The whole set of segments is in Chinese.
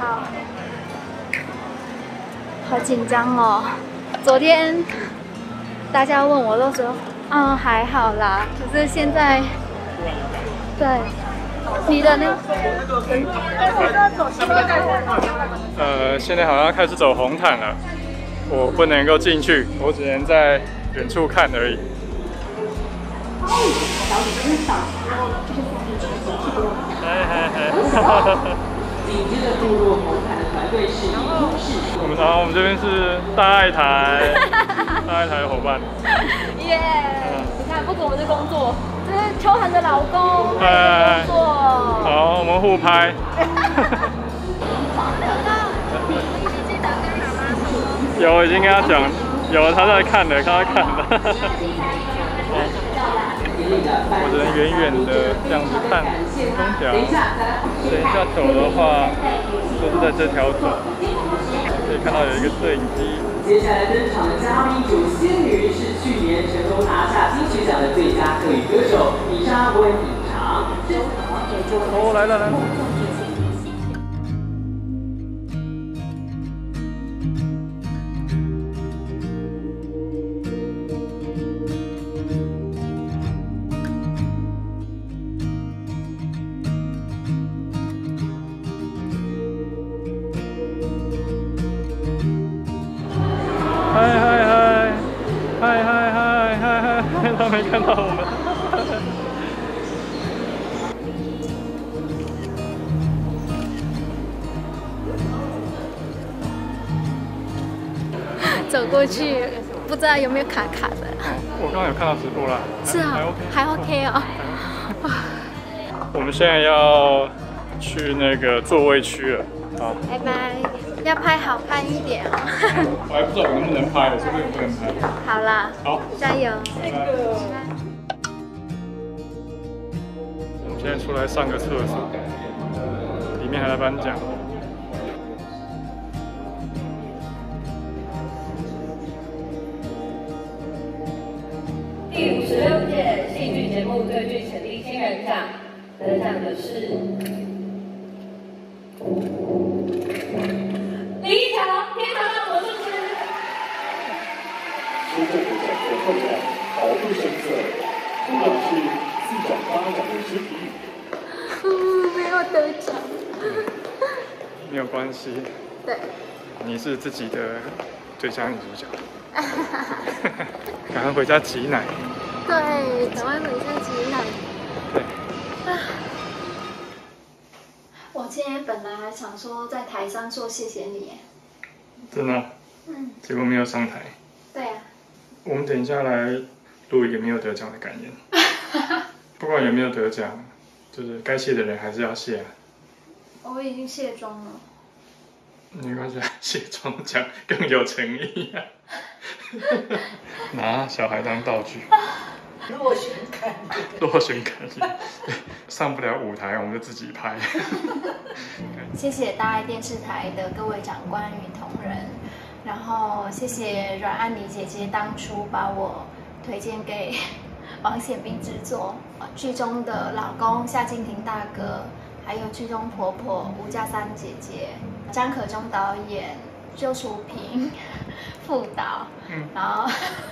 好，好紧张哦。昨天大家问我都说，还好啦。可是现在，对，你的呢？ 现在好像开始走红毯了，我不能够进去，我只能在远处看而已。我们这边是大爱台，大爱台的伙伴。 耶！你看，不止我们的工作，这是秋涵的老公，他的工作。 好，我们互拍。有，已经跟他讲，有他在看的，他在看的。我只能远远的这样子看空调。等一下走的话，就是在这条走，可以看到有一个摄影机。 接下来登场的嘉宾主仙女是去年成功拿下金曲奖的最佳客语歌手李莎温以长。 哦，来了来了。嗨，他没看到我们。 走过去，不知道有没有卡卡的。 我刚刚有看到直播啦。 是啊，还 OK 哦。 我们现在要去那个座位区了，好， 拜拜。要拍好看一点哦。 我还不知道我能不能拍，是不是不能拍？ 好啦， 好， 加油。 我们现在出来上个厕所，里面还在颁奖。 第56届戏剧节目最具潜力新人奖，得奖的是李一乔，天堂的魔术师。 施政的奖项后来毫不生涩，不管是4奖8奖的实体。 没有得奖。 没有关系。 对。 你是自己的最佳女主角。赶快回家挤奶。 对，赶快回家挤奶。 对。 我今天本来还想说在台上说谢谢你， 真的？结果没有上台。 对啊。 我们等一下来录一个没有得奖的感言。不管有没有得奖，就是该谢的人还是要谢啊。 我已经卸妆了。 没关系，卸妆奖更有诚意啊！拿小孩当道具。 落选感言。 落选感言。上不了舞台，我们就自己拍。 谢谢大爱电视台的各位长官与同仁，然后谢谢阮安妮姐姐当初把我推荐给王显斌制作，剧中的老公夏敬亭大哥，还有剧中婆婆吴家三姐姐，张可中导演，邱淑萍副导，然后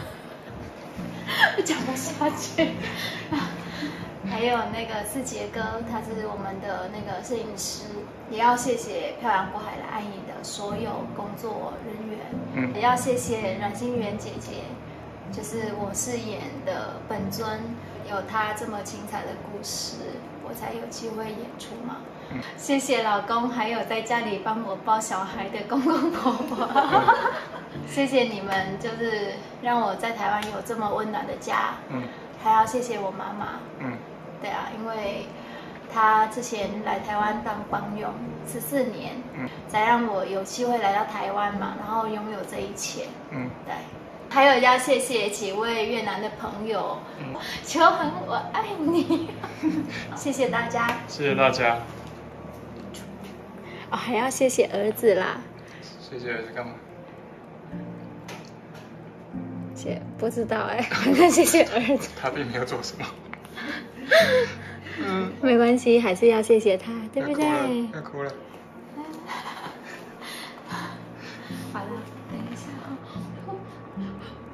讲不下去。还有那个四杰哥，他是我们的那个摄影师，也要谢谢漂洋过海来爱你的所有工作人员，也要谢谢阮心媛姐姐，就是我饰演的本尊，有她这么精彩的故事，我才有机会演出嘛。谢谢老公，还有在家里帮我抱小孩的公公婆婆，谢谢你们，就是让我在台湾有这么温暖的家。还要谢谢我妈妈。对啊，因为她之前来台湾当帮佣14年，才让我有机会来到台湾嘛，然后拥有这一切。对。还有要谢谢几位越南的朋友，秋恒我爱你，谢谢大家， 谢谢大家。 还要谢谢儿子啦。 谢谢儿子干嘛？ 不知道反正谢谢儿子。 他并没有做什么。 没关系，还是要谢谢他，对不对？ 要哭了。 烦了，等一下啊。